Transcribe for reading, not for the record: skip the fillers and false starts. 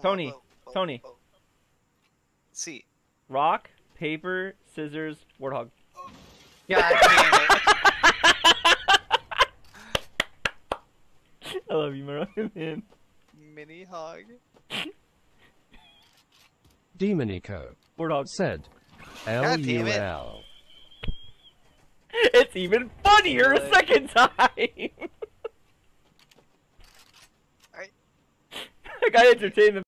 Tony. whoa, Tony. whoa. C. Rock, paper, scissors, Warthog. God damn it. I love you, man. Mini hog. Demonico Warthog. said, God damn it. LUL. It's even funnier a second time! I got entertained the